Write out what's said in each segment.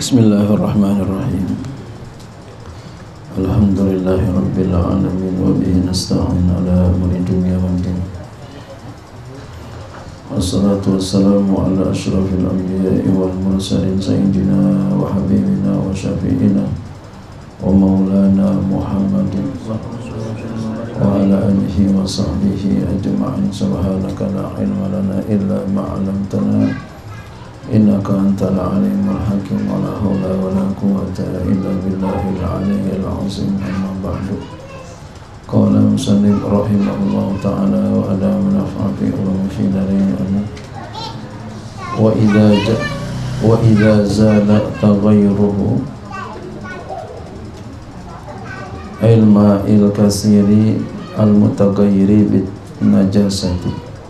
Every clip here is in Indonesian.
Bismillahirrahmanirrahim. Alhamdulillahirabbil alamin wa bihi nasta'in ala umuri dunya waddin. Wassalatu wassalamu ala asyrafil anbiya'i wal mursalin sayyidina wa habibina wa syafi'ina wa maulana Muhammadin wa ala alihi wa sahbihi ajma'in. Subhanaka la ilma lana illa ma 'allamtana innaka antal alimul hakim. Wa la haula wa la quwwata illa billahil aliyyil azim. Amma ba'du. Qala musannif rahimahullahu ta'ala wa ala manafa'ati ulum fi darin. Wa idza zala taghayyuruhu ilma il kasiri al mutaghayyiri bit najasati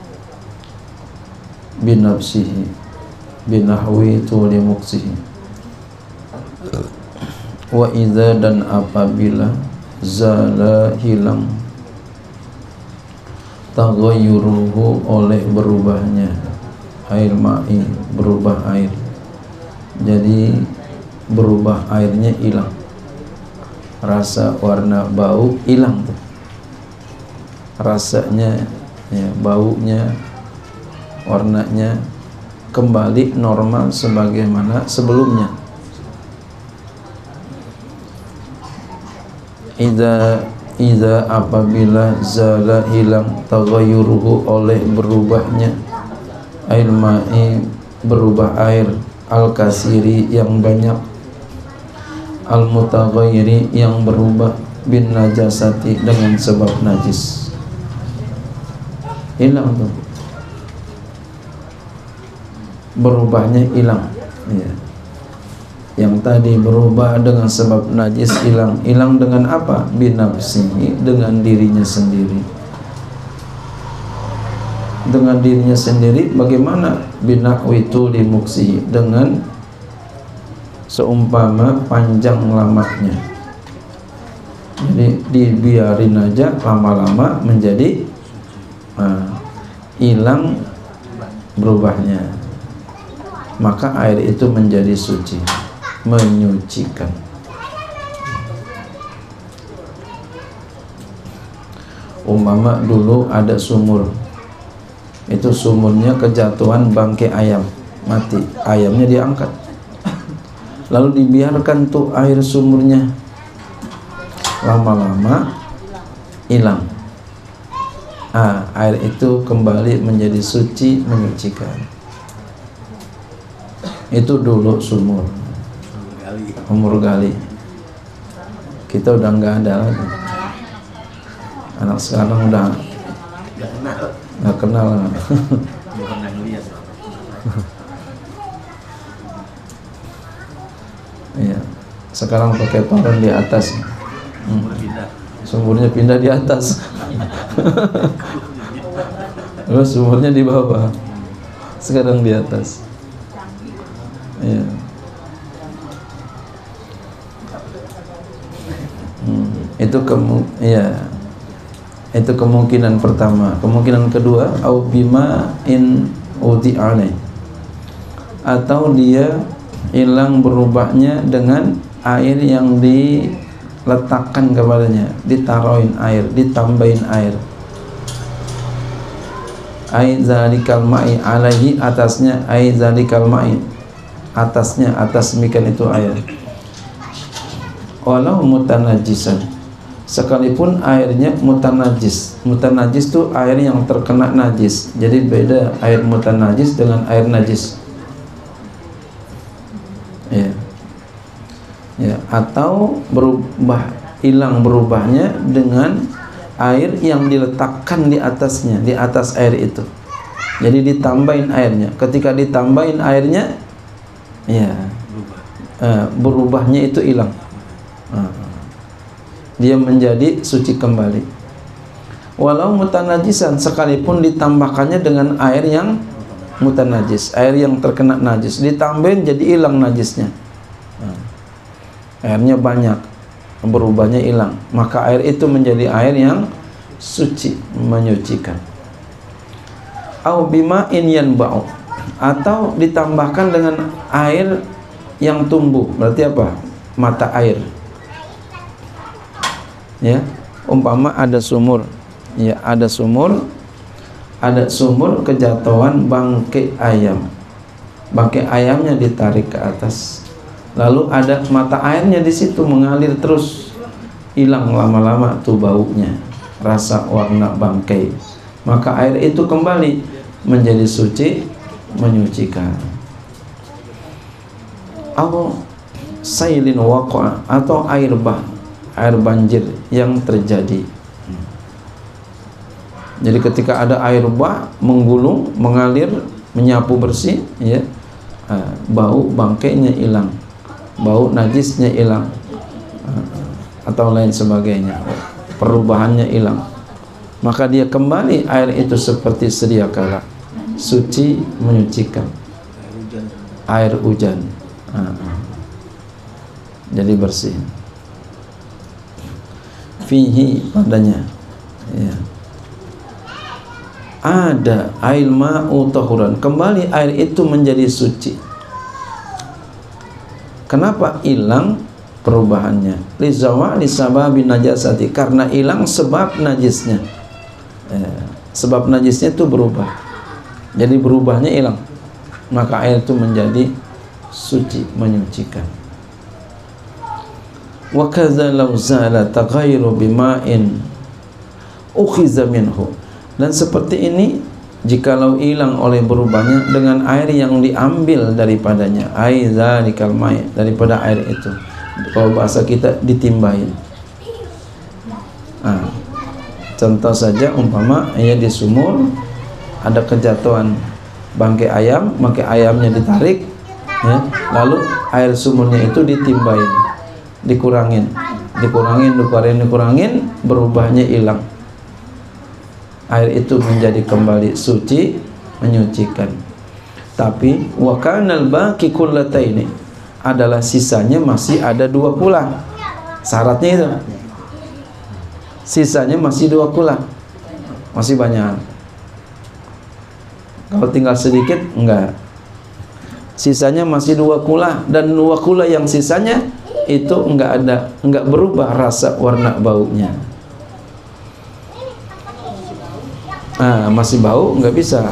binafsihi binahwi tuli muksihi. Wa idza, dan apabila zala, hilang, taghayyuruhu, oleh berubahnya, air ma'i, berubah air, jadi berubah airnya hilang, rasa, warna, bau hilang tuh, rasanya ya, baunya, warnanya kembali normal sebagaimana sebelumnya. Idza apabila zala, hilang, taghayyuruhu, oleh berubahnya, air ma'i, berubah air, al kasiri, yang banyak, al mutaghayyiri, yang berubah, bin najasati, dengan sebab najis. Hilang tuh, berubahnya hilang ya. Yang tadi berubah dengan sebab najis hilang. Hilang dengan apa? Binafsihi, dengan dirinya sendiri. Dengan dirinya sendiri bagaimana? Binahwi tuli muksihi, dengan seumpama panjang lamanya. Jadi dibiarin aja, lama-lama menjadi hilang berubahnya, maka air itu menjadi suci, menyucikan. Umpama dulu ada sumur, itu sumurnya kejatuhan bangkai ayam, mati, ayamnya diangkat, lalu dibiarkan tuh air sumurnya, lama-lama hilang. Air itu kembali menjadi suci, menyucikan. Itu dulu sumur, umur gali. Kita udah nggak ada lagi. Anak sekarang udah nggak kenal. Iya, sekarang pakai parang di atas. Sumurnya pindah di atas. Terus sumurnya di bawah, sekarang di atas. Ya. Itu kemungkinan pertama. Kemungkinan kedua, au bima in udi alaih, atau dia hilang berubahnya dengan air yang diletakkan kepadanya, ditaruhin air, ditambahin air. Ai zalikal ma'i alaihi, atasnya, ai zalikal ma'i, atasnya, atas demikian itu air. Walau mutanajisan, sekalipun airnya mutanajis. Mutanajis itu air yang terkena najis. Jadi beda air mutanajis dengan air najis. Ya. Ya, atau berubah, hilang berubahnya dengan air yang diletakkan di atasnya, di atas air itu. Jadi ditambahin airnya. Ketika ditambahin airnya, ya, berubahnya itu hilang. Dia menjadi suci kembali. Walau mutanajisan, sekalipun ditambahkannya dengan air yang mutanajis, air yang terkena najis, ditambahin jadi hilang najisnya. Airnya banyak, berubahnya hilang, maka air itu menjadi air yang suci, menyucikan. Au bima in yanba'u, atau ditambahkan dengan air yang tumbuh. Berarti apa? Mata air. Ya, umpama ada sumur. Ya, ada sumur kejatuhan bangkai ayam. Bangkai ayamnya ditarik ke atas. Lalu ada mata airnya di situ mengalir terus. Hilang lama-lama tuh baunya, rasa warna bangkai. Maka air itu kembali menjadi suci, menyucikan. Atau sailin waqa, atau air banjir yang terjadi. Jadi ketika ada air bah menggulung, mengalir, menyapu bersih, ya, bau bangkainya hilang, bau najisnya hilang, atau lain sebagainya, perubahannya hilang, maka dia kembali air itu seperti sedia kala, suci, menyucikan. Air hujan. Jadi bersih. Fihi, padanya, ya, ada air ma'u tahuran, kembali air itu menjadi suci. Kenapa hilang perubahannya? Li zawali sababi najasati, karena hilang sebab najisnya. Sebab najisnya itu berubah. Jadi berubahnya hilang. Maka air itu menjadi suci, menyucikan. Wa kadza law zala taghayru bima'in ukhiza minhu. Dan seperti ini jikalau hilang oleh berubahnya dengan air yang diambil daripadanya, aizalikal mai, daripada air itu. Kalau bahasa kita ditimbain. Contoh saja umpama ya di sumur ada kejatuhan bangkai ayam, bangkai ayamnya ditarik, ya, lalu air sumurnya itu ditimbain, dikurangin, berubahnya hilang. Air itu menjadi kembali suci, menyucikan. Tapi wa kanal baqi kullataini, adalah sisanya masih ada 2 kula. Syaratnya itu. Sisanya masih 2 kula. Masih banyak. Kalau tinggal sedikit enggak. Sisanya masih 2 kula, dan 2 kula yang sisanya itu enggak berubah rasa warna baunya. Masih bau, enggak bisa.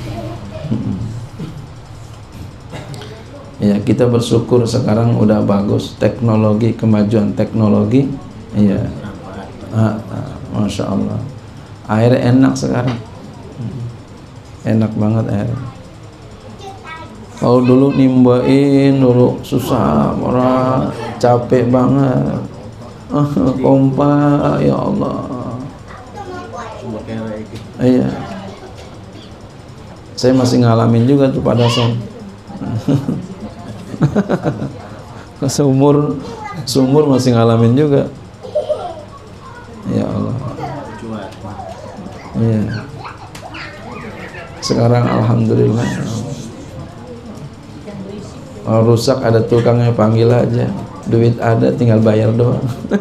Ya, kita bersyukur sekarang udah bagus teknologi, kemajuan teknologi. Iya. Masya Allah. Air enak sekarang. Enak banget air. Kalau dulu nimbain dulu susah, marah, capek banget. Kompak, ya Allah. Iya. Saya masih ngalamin juga tuh pada saat sumur masih ngalamin juga. Ya Allah. Iya. Sekarang alhamdulillah. Kalau rusak ada tukangnya, panggil aja. Duit ada, tinggal bayar doang.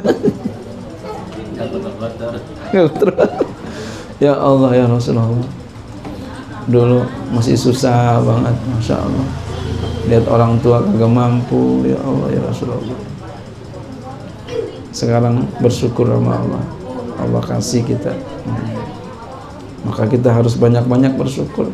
Ya Allah, ya Rasulullah. Dulu masih susah banget, Masya Allah. Lihat orang tua kagak mampu, ya Allah, ya Rasulullah. Sekarang bersyukur sama Allah. Allah kasih kita. Maka kita harus banyak-banyak bersyukur.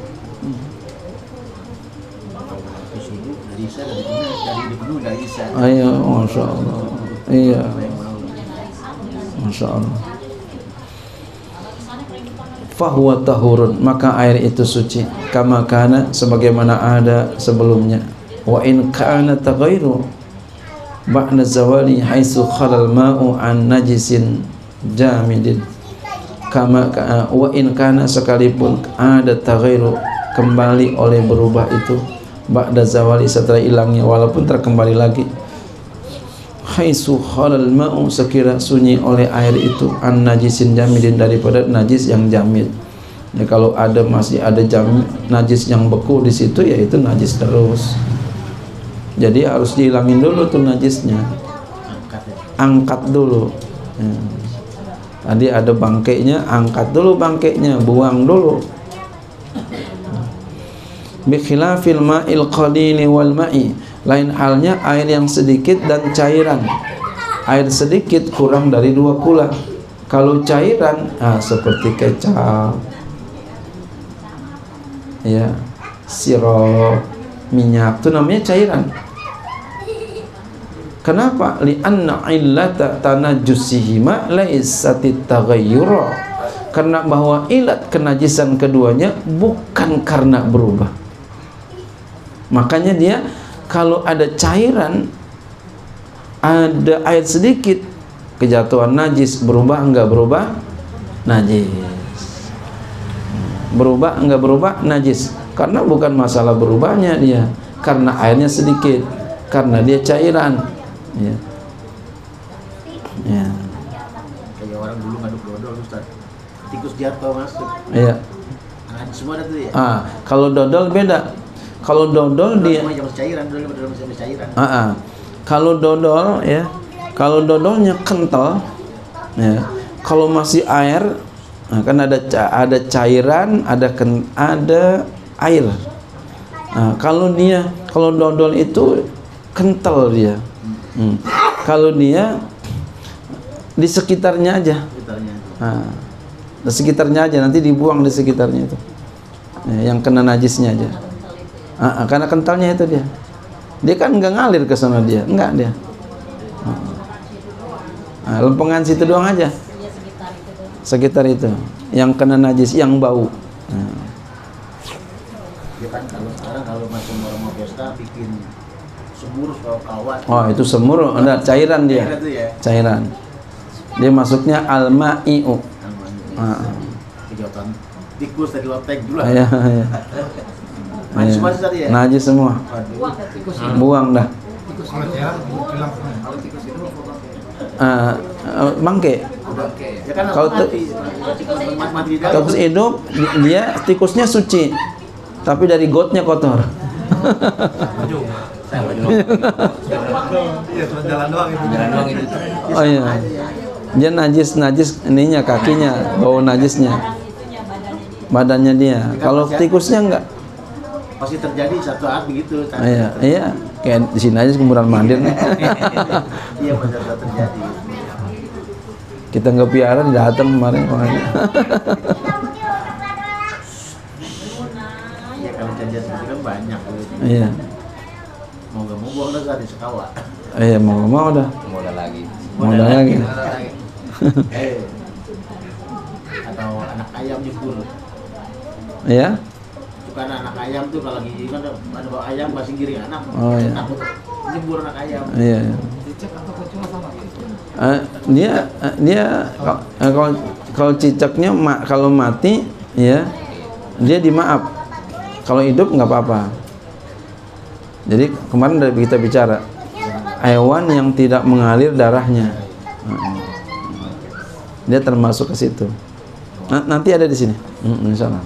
Ayo, Masya Allah. Iya, Masya Allah. Fahuwa tahurun, maka air itu suci, kama kana, sebagaimana ada sebelumnya. Wa in kana taghayru ba'da zawali haitsu khalal ma'u an najisin jamidin. Kama wa in kana, sekalipun ada taghayru, kembali oleh berubah itu, ba'da zawali, setelah hilangnya, walaupun terkembali lagi, haitsu khalal ma'u, sekira sunyi oleh air itu, an najisin jamidin, daripada najis yang jamid. Ya, kalau masih ada najis yang beku di situ, ya itu najis terus. Jadi harus dihilangin dulu tuh najisnya. Angkat dulu. Ya. Tadi ada bangkainya, angkat dulu bangkainya, buang dulu. Bi khilafil ma'il qalili wal ma'i, Lain halnya air yang sedikit dan cairan. Air sedikit kurang dari 2 kula. Kalau cairan seperti kecap, ya, sirup, minyak, itu namanya cairan. Kenapa? Li'anna illata tanajjusihima laisatit taghayyura. Karena bahwa ilat kenajisan keduanya bukan karena berubah. Makanya dia kalau ada cairan, ada air sedikit, kejatuhan najis, berubah enggak berubah? Najis. Berubah enggak berubah? Najis. Karena bukan masalah berubahnya dia, karena airnya sedikit, karena dia cairan. Ya. Ya. Kayak orang dulu ngaduk dodol, Ustaz. Tikus jatuh masuk. Iya. Nah, semua ada tuh ya. Kalau dodol beda. Kalau dodol dia masih cairan, dodol masih cairan. Kalau dodol ya, kalau dodolnya kental ya. Kalau masih air, kan ada cairan, ada air. Kalau dodol itu kental dia. Kalau dia di sekitarnya aja. Di sekitarnya aja, nanti dibuang di sekitarnya itu. Ya, yang kena najisnya aja. Karena kentalnya itu dia kan nggak ngalir ke sana, dia enggak dia. Lempengan situ doang aja, sekitar itu yang kena najis, yang bau. Ya kan kalau masuk orang mau pesta bikin semur atau kawat. Oh, itu semur, ada cairan dia. Cairan. Dia masuknya al-ma'i'u. Kejauhan tikus tadi lotek dulu. Iya. Najis tadi ya? Najis semua. Buang dah. Bangke. Ya kan kalau tikus hidup, dia tikusnya suci, tapi dari gotnya kotor. Oh iya, dia najis ininya, kakinya, bau najisnya, badannya dia. Kalau tikusnya enggak. Pasti terjadi satu saat begitu. Iya, kayak di sini aja kuburan mandir nih. Iya, benar terjadi. Kita nggak piara, datang kemarin. Iya, kalau janjian seperti kan banyak. Iya. Mau nggak mau buang dah di sekawa. Iya, mau nggak mau dah. Modal lagi. Atau anak ayam nyebur. Iya. Karena anak ayam tuh kalau lagi kan ada bawa ayam pasti giring anak. Oh iya. Takut nyebur anak ayam. Iya. Dia kalau cicaknya kalau mati ya dia dimaaf. Kalau hidup nggak apa-apa. Jadi kemarin dari kita bicara hewan yang tidak mengalir darahnya, dia termasuk ke situ. Nanti ada di sini, insyaallah.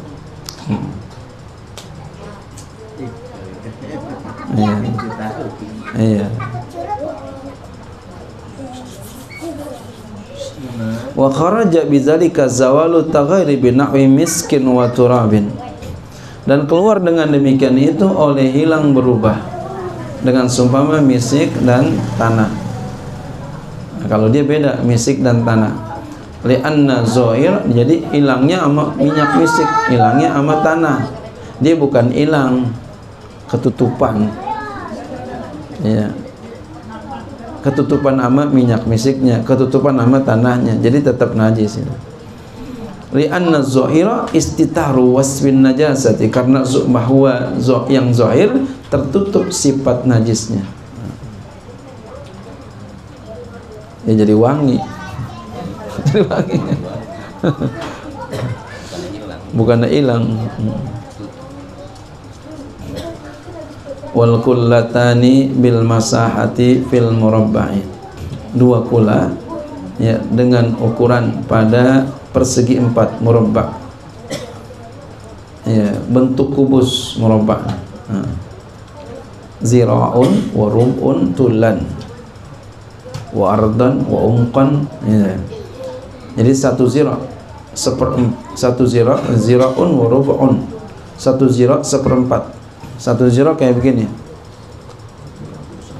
Iya. Wa kharaja bidzalika zawalu taghairi bi nahwi miskin wa turabin. Dan keluar dengan demikian itu oleh hilang berubah dengan sumpama misik dan tanah. Kalau dia beda misik dan tanah. Li'anna zohir, jadi hilangnya sama minyak misik, hilangnya sama tanah. Dia bukan hilang, ketutupan. Ya. Ketutupan sama minyak misiknya, ketutupan sama tanahnya, jadi tetap najis itu. Li'anna zohira istitaru wasfin najasati, karena bahwa yang zohir tertutup sifat najisnya. Ya jadi wangi. Jadi wangi. Bukannya hilang. Wal kullatani bil masahati fil murabba'i. Dua kula ya dengan ukuran pada persegi 4 murabba. Ya, bentuk kubus murabba. Zira'un wa rub'un tulan wa ardan wa umqan. Ya. Jadi satu zira' zira'un wa rub'un. Satu zira' 1/4. Satu zira' kayak begini.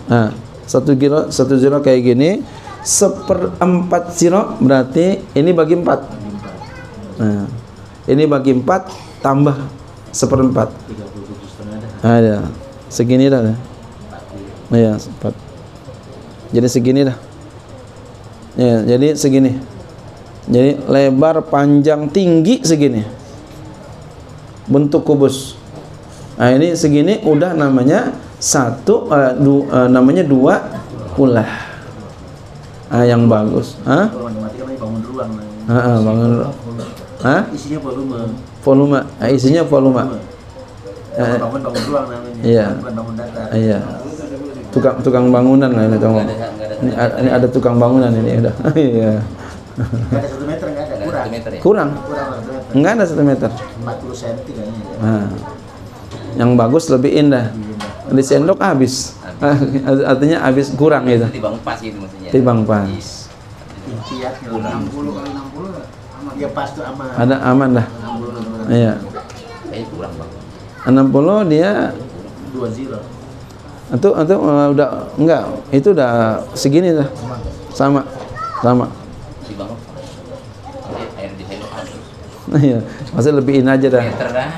Nah, satu zero kayak gini, 1/4 zero berarti ini bagi 4. Nah, ini bagi 4 tambah 1/4. 37,5 dah. Ada segini dah. Nah, ya, 4. Jadi segini dah. Ya, jadi segini. Jadi lebar, panjang, tinggi segini. Bentuk kubus. Nah, ini segini udah namanya namanya 2 ulah. Yang bagus. Kalau matematika namanya bangun ruang namanya. Bangun. Isinya volume. Volume. Isinya volume. Bangun ruang namanya. Iya. Bukan bangun datar. Iya. Tukang bangunan lah ini tolong. Ini ada tukang bangunan ini udah. Iya. Nggak ada 1 meter, nggak ada, Kurang. Kurang 1 meter. Enggak ada 1 meter. 40 cm kayaknya. Ya. Nah, yang bagus lebih indah. Di sendok habis. Artinya habis kurang gitu. Timbang pas gitu maksudnya. Timbang pas. Intiatnya 60 kali 60 aman. Ya pas tuh aman. Ada aman dah. 60. Iya. Kayaknya kurang bang. 60 dia 20. atau udah enggak, itu udah segini dah. Sama. Timbang pas. Air di sendok habis. Iya, maksudnya lebihin aja dah. Meter dah.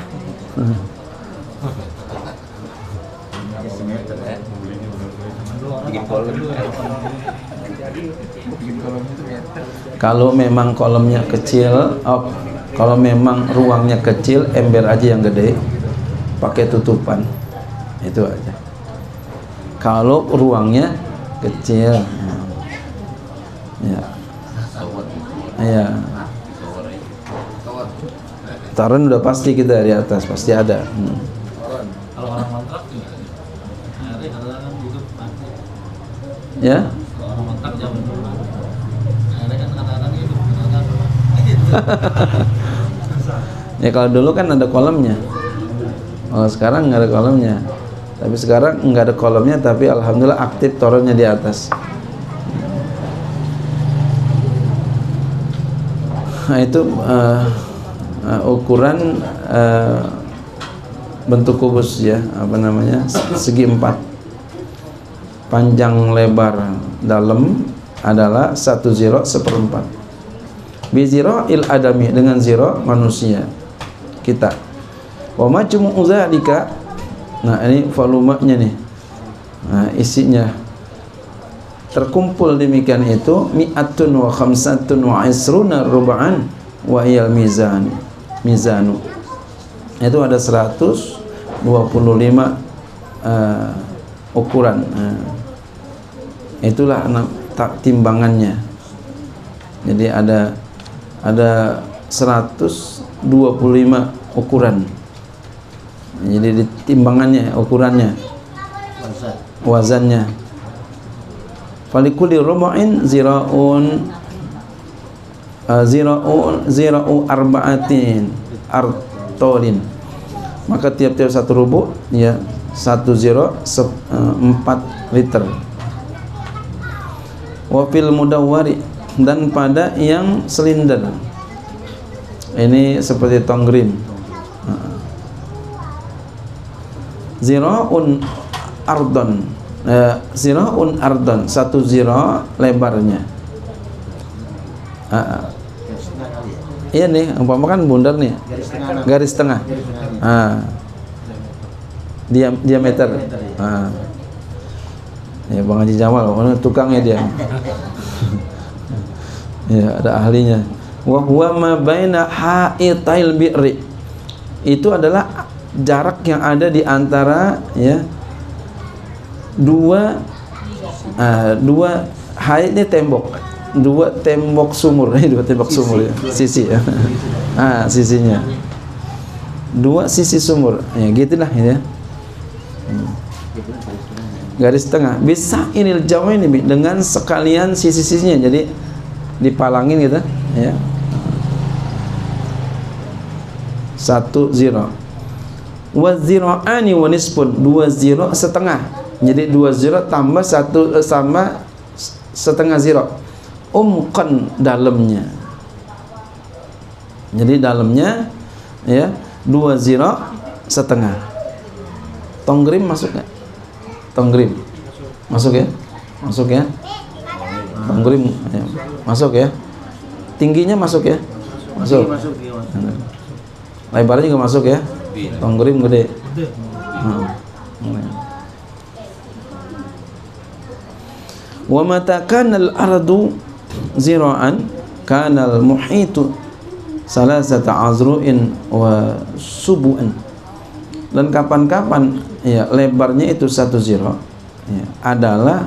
Ya semeter. Bikin kolom. Kalau memang kolomnya kecil, kalau memang ruangnya kecil, ember aja yang gede, pakai tutupan, itu aja. Kalau ruangnya kecil, ya, taran udah pasti kita di atas, pasti ada. Kalau orang kontrak juga airnya kadang-kadang hidup mati. Ya, Kalau orang kontrak zaman dulu airnya kan kadang-kadang hidup, kadang-kadang ya kalau dulu kan ada kolamnya. Kalau sekarang nggak ada kolamnya. Tapi sekarang nggak ada kolamnya, tapi alhamdulillah aktif torennya di atas. Nah, itu ukuran bentuk kubus ya, apa namanya, segi 4. Panjang lebar dalam adalah 1 ziro 1/4. Bi ziro il adami, dengan ziro manusia kita. Wa majmu'u dzalika, nah ini volumenya nih. Nah, isinya terkumpul demikian itu mi'atun wa khamsatun wa isruna rub'an wa iyal mizanu. Itu ada 125 ukuran. Itulah timbangannya. Jadi ada 125 ukuran. Jadi di timbangannya, ukurannya, wazannya. Falikuli rubu'in zira'un arba'atin artolin. Maka tiap-tiap 1 rubu' ya 1 ziro 4 liter. Wa fil mudawwari, dan pada yang silinder. Ini seperti tonggrim. Zira'un ardon, zira'un ardon, 1 ziro lebarnya. Iya nih, umpama kan bundar nih, garis tengah. Diameter. Ya Bang Haji Jamal, tukangnya dia. Ya, ada ahlinya. Wa huwa ma baina ha'itail bi'ri. Itu adalah jarak yang ada di antara ya dua haitnya tembok, 2 tembok sumur, 2 tembok sumur ya, sisi ya. Sisinya 2 sisi sumur ya, gitulah ya. Garis tengah bisa inil jauh ini dengan sekalian sisi-sisinya, jadi dipalangin gitu ya. 1 ziro wa ziro'ani wa nisfun, 2 ziro setengah. Jadi 2 ziro tambah 1 sama setengah ziro. Umqan, dalamnya. Jadi dalamnya ya 2 ziro setengah. Tonggrim masuk nggak? Tonggrim. Masuk ya? Masuk ya? Bang Gurim, ya. Masuk ya? Tingginya masuk ya? Masuk. Masuk. Lebarnya juga masuk ya? Bang Gurim gede. Wa mata kana al-ardu zira'an kana al-muhitu salasata azru'in wa subu'an. Dan kapan-kapan ya lebarnya itu 1 zira ya, adalah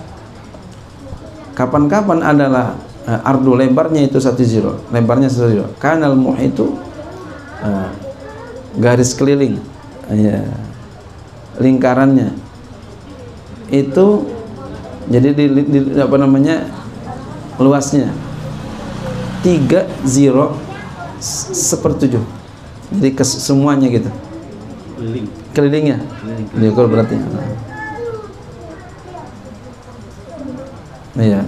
kapan-kapan adalah ardu lebarnya itu 1 zira, lebarnya 1 zira. Kanal muhitu garis keliling ya, lingkarannya itu jadi di apa namanya luasnya 3 zira 1/7, jadi semuanya gitu kelilingnya diukur berarti iya.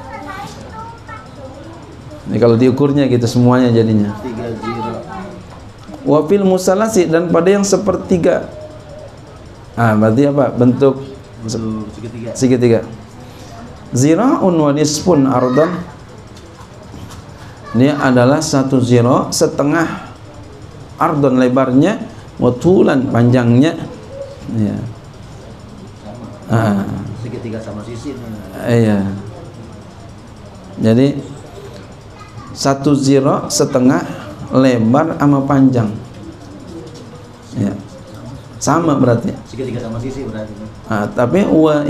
Ini kalau diukurnya gitu semuanya jadinya 3 zira. Wafil musalasi, dan pada yang sepertiga. Berarti apa? Bentuk segitiga. Zira'un wa nisfun ardan. Ini adalah 1 zira setengah ardon lebarnya, watulan panjangnya. Ya. Segitiga sama sisi nih. Iya. Jadi 1 zira setengah lebar sama panjang. Ya. Sama berarti. Segitiga sama sisi berarti. Tapi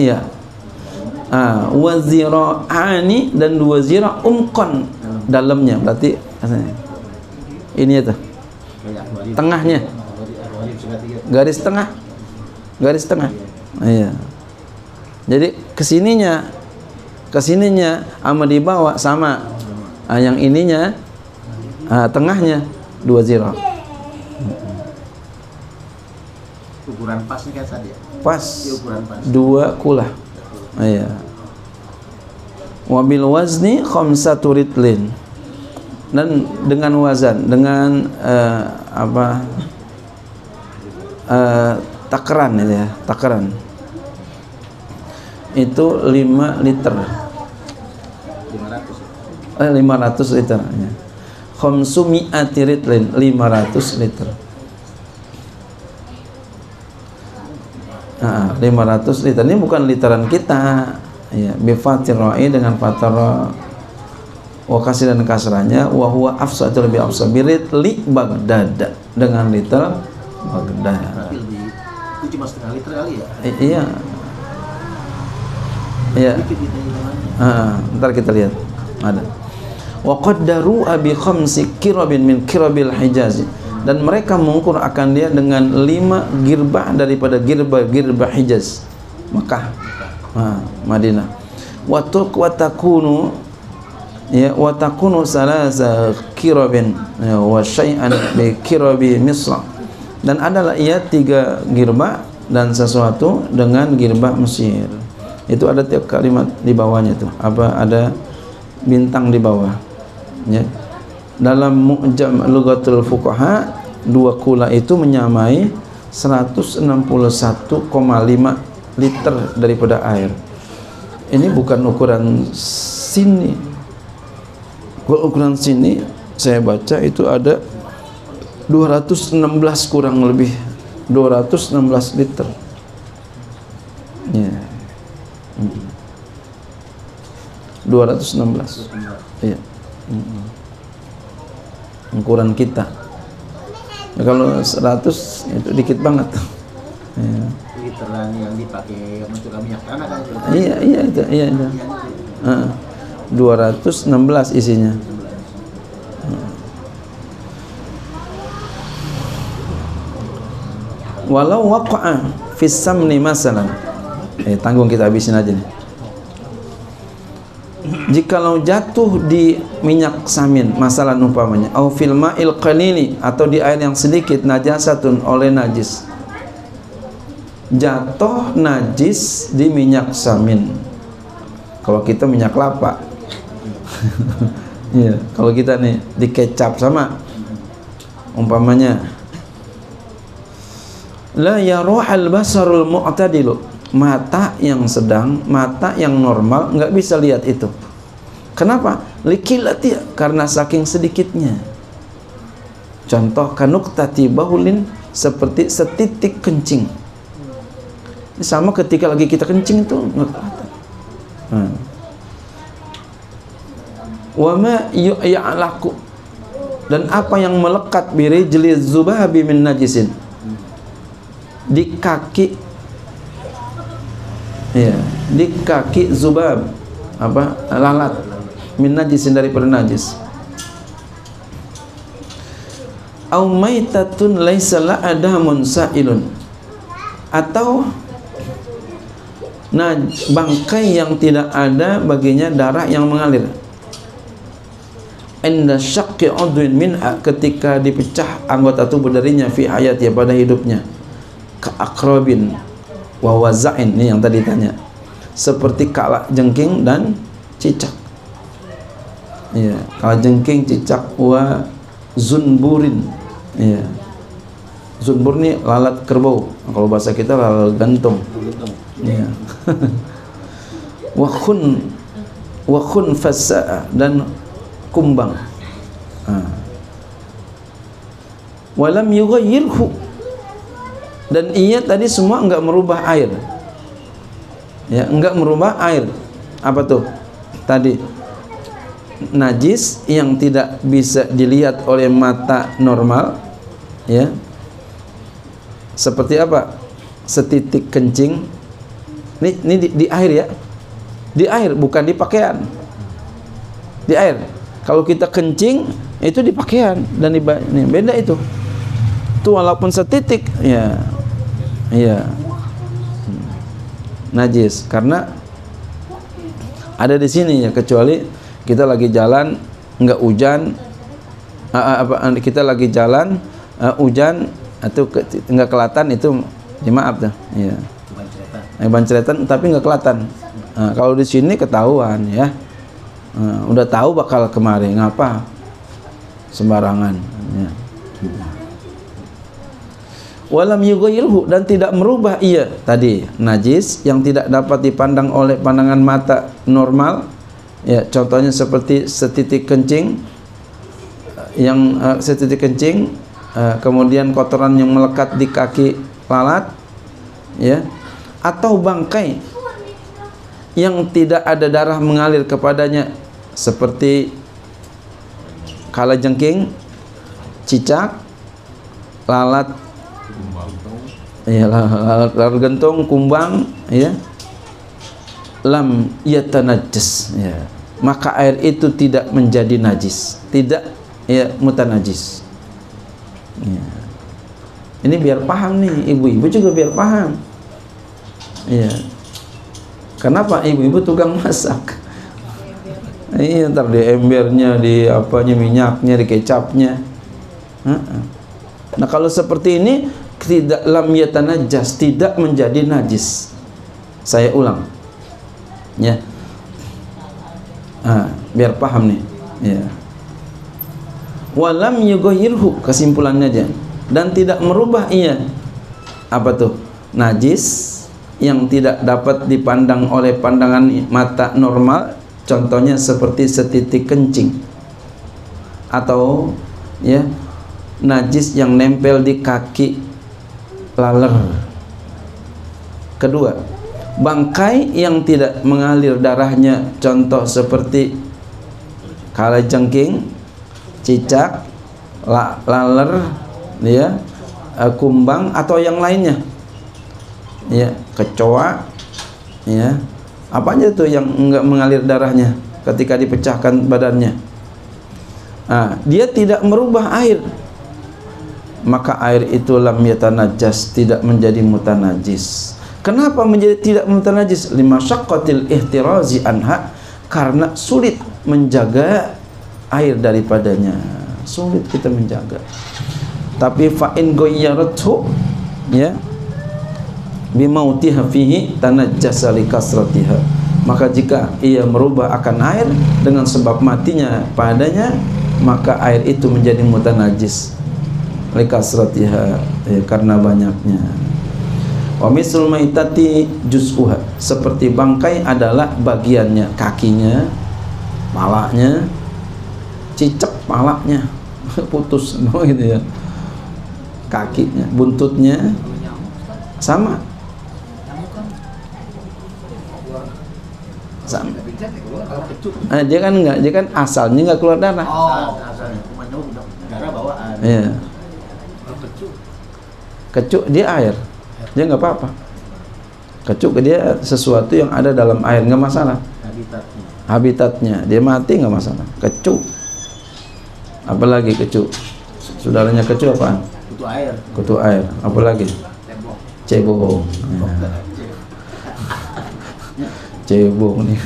wa zira'ani dan 2 zira umqan dalamnya, berarti ini itu. Tengahnya. Garis tengah. Iya. Jadi kesininya sama di bawah sama. Yang ininya tengahnya 2 zira. Ukuran pas nih kan tadi ya? Pas. Ukuran pas. 2 kulah. Iya. Wabil wazni khamsatu ritlin. Dan dengan wazan, dengan takaran itu ya, takaran. Itu 5 liter. 500 liter ya. Khamsumi'ati ritlin, 500 liter. 500 liter ini bukan literan kita ya, bi fathir ra'i dengan fathar wa kasir dan kasranya, wa huwa afsatul bi afsabirit li Baghdad dengan liter Baghdad. Berarti itu cuma setengah liter kali ya? Iya. Iya. Ntar kita lihat ada. Wa qaddaru bi khamsi kirabin min kirabil Hijaz, dan mereka mengukur akan dia dengan 5 girbah daripada girbah Hijaz, Makkah, Madinah. Wa takunu salasa kirabin wa syai'an bi kirabi Misr, dan adalah ia 3 girbah dan sesuatu dengan girbah Mesir. Itu ada tiap kalimat di bawahnya tuh, ada bintang di bawah ya. Dalam Mu'jam Lughatul Fuqaha, 2 kula itu menyamai 161,5 liter daripada air. Ini bukan ukuran sini. Kalau ukuran sini saya baca itu ada 216 kurang lebih 216 liter. Ya. 216. Iya. Ukuran kita. Ya, kalau 100 itu dikit banget. Ya. Literan yang dipakai untuk minyak tanah kan? Iya itu. 216 isinya. Walau waqa'a fis samni masalan. Tanggung kita habisin aja nih. Jikalau jatuh di minyak samin, masalah umpamanya, au fil ma'il qalili, atau di air yang sedikit, najasatun, oleh najis. Jatuh najis di minyak samin. Kalau kita minyak kelapa. Iya, kalau kita nih di kecap sama umpamanya la yaruhal basarul mu'tadilu mata yang sedang, mata yang normal nggak bisa lihat itu. Kenapa? Likilati, karena saking sedikitnya. Contoh kanuktati bahulin, seperti setitik kencing. Ini sama ketika lagi kita kencing itu nggak kelihatan. Wa ma ya'laku, dan apa yang melekat birijli zubabi min najisin, di kaki, ya, di kaki zubab, apa, lalat, min najisin, daripada najis. Au maitatun laisa la'adamun sa'ilun, atau bangkai yang tidak ada baginya darah yang mengalir. Inda syaqqi udwin minha, ketika dipecah anggota tubuh darinya, fi hayati, pada hidupnya. Ka akrabin wa waza'in, ini yang tadi tanya, seperti kala jengking dan cicak. Ya, kala jengking, cicak, wa zunburin. Ya, zunbur ini lalat kerbau, kalau bahasa kita lalat gantung. Ya. wa khun fasa'a, dan kumbang. Walam yughayyirhu, dan ia tadi semua enggak merubah air. Ya, enggak merubah air. Apa tuh? Tadi najis yang tidak bisa dilihat oleh mata normal, ya. Seperti apa? Setitik kencing. Ini di air, ya. Di air, bukan di pakaian. Di air. Kalau kita kencing itu di pakaian dan di ini beda itu. Itu walaupun setitik, ya. Iya. Najis karena ada di sini, ya, kecuali kita lagi jalan enggak hujan, kita lagi jalan hujan atau enggak kelihatan, itu maaf dah, ya. Bancretan tapi enggak kelihatan. Kalau di sini ketahuan, ya. Udah tahu bakal kemari, ngapa sembarangan, ya. Walam yughayyirhu, dan tidak merubah ia tadi najis yang tidak dapat dipandang oleh pandangan mata normal, ya. Contohnya seperti setitik kencing, yang setitik kencing, kemudian kotoran yang melekat di kaki lalat, ya, atau bangkai yang tidak ada darah mengalir kepadanya, seperti kalajengking, cicak, lalat, ya, lalat gantung, kumbang, ya. Lam yatanajjas, ya, maka air itu tidak menjadi najis, tidak, ya, mutanajis, ya. Ini biar paham nih, ibu-ibu juga biar paham, ya. Kenapa ibu-ibu tukang masak? Iya, ntar di embernya, di apanya, minyaknya, di kecapnya. Nah, kalau seperti ini tidak lam yatanajjas, tidak menjadi najis. Saya ulang, ya. Biar paham nih, ya. Walam yughayyirhu, kesimpulannya aja, dan tidak merubah ia, apa tuh? Najis yang tidak dapat dipandang oleh pandangan mata normal, contohnya seperti setitik kencing, atau, ya, najis yang nempel di kaki laler. Kedua, bangkai yang tidak mengalir darahnya, contoh seperti kalajengking, cicak, laler, ya, kumbang, atau yang lainnya, ya, kecoa, ya, apa aja tuh yang enggak mengalir darahnya ketika dipecahkan badannya. Dia tidak merubah air, maka air itu lam yatanajjas, tidak menjadi mutanajis. Kenapa menjadi tidak mutanajis? Lima syaqqatil ihtirazi anha, karena sulit menjaga air daripadanya, sulit kita menjaga. Tapi fa in ghayyaratu, ya, bimautiha fihi tanajjasa li kasratiha, maka jika ia merubah akan air dengan sebab matinya padanya, maka air itu menjadi mutanajis li kasratiha, ya, karena banyaknya. Wa mislul maitati juz'uha, seperti bangkai adalah bagiannya, kakinya, palanya, cicak palanya putus gitu ya, kakinya, buntutnya sama. Dia kan enggak, dia kan asalnya enggak keluar darah. Asalnya cuma darah bawaan. Iya. Kecup dia air, dia nggak apa-apa. Kecup dia sesuatu yang ada dalam air, nggak masalah. Habitatnya, dia mati nggak masalah. Kecup, apalagi kecup. Saudaranya kecup apaan? Kutu air. Kutu air, apalagi? Cebong. Cebong nih.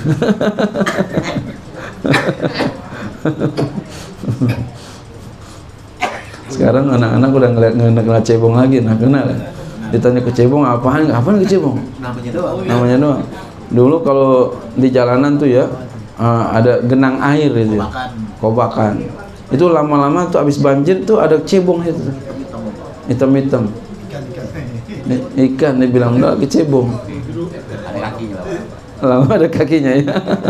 Sekarang anak-anak udah ngeliat cebong lagi, nah kenal. Ditanya ke cebong apaan ke cebong? Namanya doang. Dulu kalau di jalanan tuh ya ada genang air itu, kobakan. Itu lama-lama tuh habis banjir tuh ada cebong itu, hitam-hitam. Ikan dia bilang enggak ke cebong. Ada kakinya. Lama ada kakinya ya.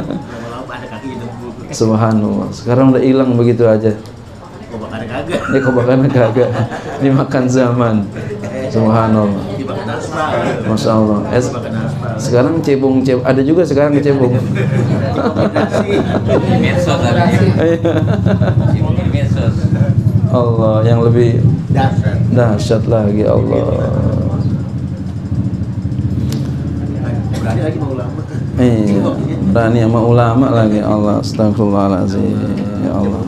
Subhanallah. Sekarang udah hilang begitu aja. Kobakannya kagak. Ini kobakannya kagak. Dimakan zaman. Subhanallah. Dimakan aspal. Masya Allah. Sekarang cebong ada juga sekarang cebong. Medsos ada. Cebong di medsos. Allah, yang lebih dahsyat lagi Allah. Berani lagi mau ulama. Iya, berani sama ulama lagi. Allah, astagfirullahaladzim. Ya Allah.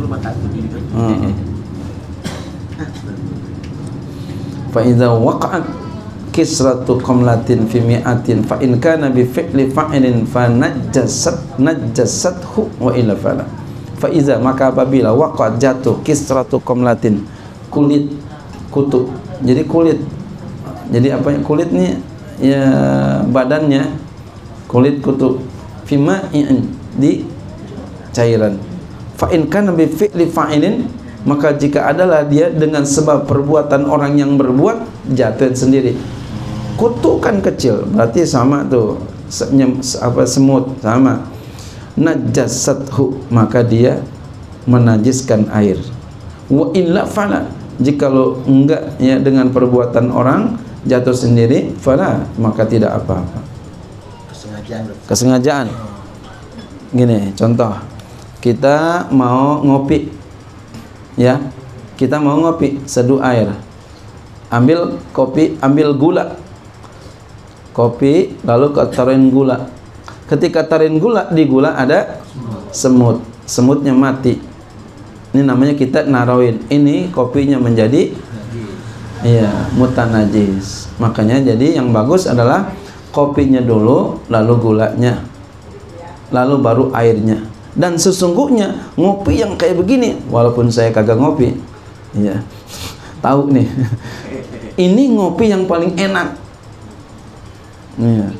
Fa idza waqa'at kisratu qamlatin fi mi'atin fa in kana bi fi'li fa'ilin fa najjasathu wa illa fala. Fa iza, maka apabila waqa'at jatuh kisratu qamlatin, kulit kutub. Jadi kulit. Jadi apa kulit nih ya, badannya kulit kutub fi ma'in, di cairan. Fa in kana bi fi'li fa'ilin, maka jika adalah dia dengan sebab perbuatan orang yang berbuat, jatuh sendiri. Kutu kan kecil, berarti sama tuh semut sama. Najasathu, maka dia menajiskan air. Wa illa fala, jikalau enggak ya dengan perbuatan orang jatuh sendiri, fala, maka tidak apa-apa. Kesengajaan. Gini contoh, kita mau ngopi ya, kita mau ngopi, seduh air, ambil kopi, ambil gula, kopi, lalu taruhin gula. Ketika taruhin gula, di gula ada semut, semutnya mati. Ini namanya kita naroin, ini kopinya menjadi iya mutanajis. Makanya jadi yang bagus adalah kopinya dulu, lalu gulanya, lalu baru airnya. Dan sesungguhnya ngopi yang kayak begini, walaupun saya kagak ngopi, ya tahu nih, ini ngopi yang paling enak. Iya.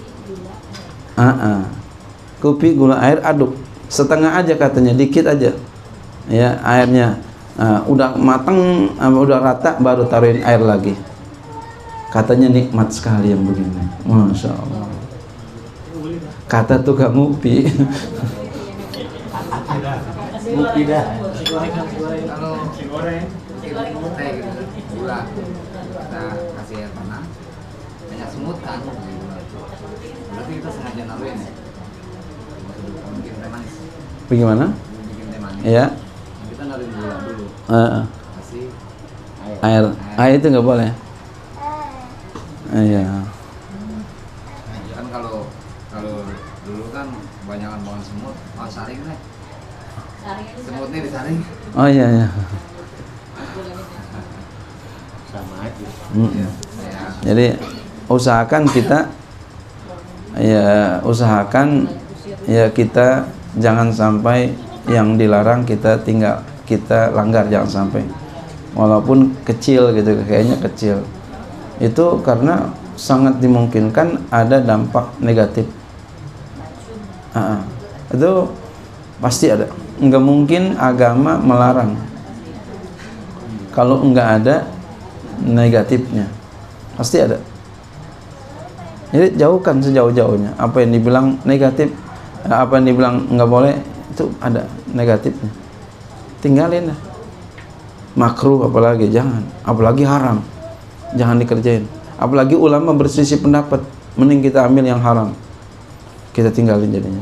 Kopi gula air aduk, setengah aja katanya, dikit aja, ya airnya. Udah matang, udah rata, baru taruhin air lagi. Katanya nikmat sekali yang begini, masya Allah. Kata tukang ngopi. Ngopi dah. Kalau goreng teh gula kita kasih air panas banyak semut kan, berarti kita sengaja naruhin ya, bikin teh manis. Bagaimana? Bikin teh manis Ya. Kita naruhin gula dulu, kasih Air itu nggak boleh. Iya. kan kalau dulu kan kebanyakan banget semut, saring deh, semutnya disaring. Oh iya ya. Sama aja. Jadi usahakan kita kita jangan sampai yang dilarang kita langgar, jangan sampai, walaupun kecil gitu, kayaknya kecil itu, karena sangat dimungkinkan ada dampak negatif. Itu pasti ada. Enggak mungkin agama melarang kalau enggak ada negatifnya, pasti ada. Jadi jauhkan sejauh-jauhnya. Apa yang dibilang negatif, apa yang dibilang nggak boleh, itu ada negatifnya. Tinggalin dah. Makruh apalagi jangan, apalagi haram, jangan dikerjain. Apalagi ulama berselisih pendapat, mending kita ambil yang haram, kita tinggalin jadinya.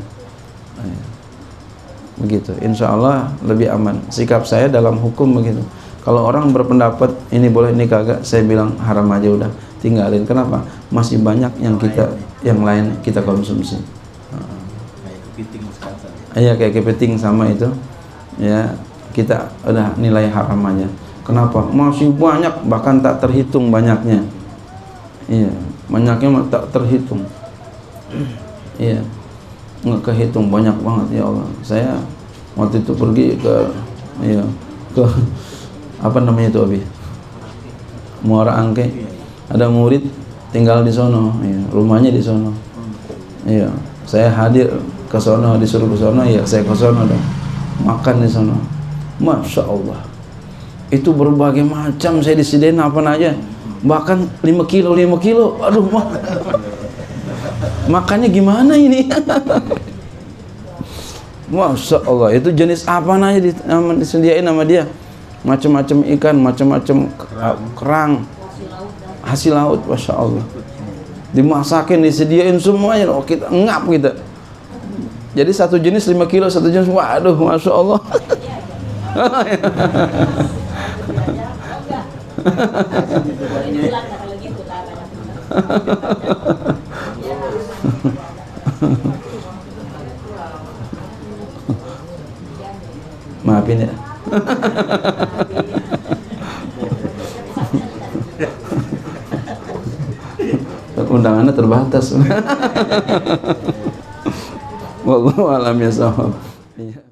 Begitu, insya Allah lebih aman. Sikap saya dalam hukum begitu. Kalau orang berpendapat ini boleh ini kagak, saya bilang haram aja udah, tinggalin. Kenapa? Masih banyak yang kita yang lain kita konsumsi. Kayak kepiting sekarang. Iya, kayak kepiting sama itu. Ya, kita udah nilai haram aja. Kenapa? Masih banyak, bahkan tak terhitung banyaknya. Iya, banyaknya tak terhitung. Iya, nggak kehitung, banyak banget ya Allah. Saya waktu itu pergi ke, iya, ke apa namanya itu Abi? Muara Angke. Ada murid tinggal di sono, iya, rumahnya di sono. Iya, saya hadir ke sono, disuruh ke sono, ya saya ke sono dong. Makan di sono. Masya Allah. Itu berbagai macam saya disediain apa aja. Bahkan 5 kilo. Aduh, makannya gimana ini? Masya Allah, itu jenis apa aja disediain sama dia. Macam-macam ikan, macam-macam kerang, hasil laut, Masya Allah. Dimasakin, disediain semuanya, oh, kita ngap kita. Jadi satu jenis 5 kilo, satu jenis, waduh, Masya Allah. Maafin ya. Undangannya terbatas. Wallahu a'lam bishawab.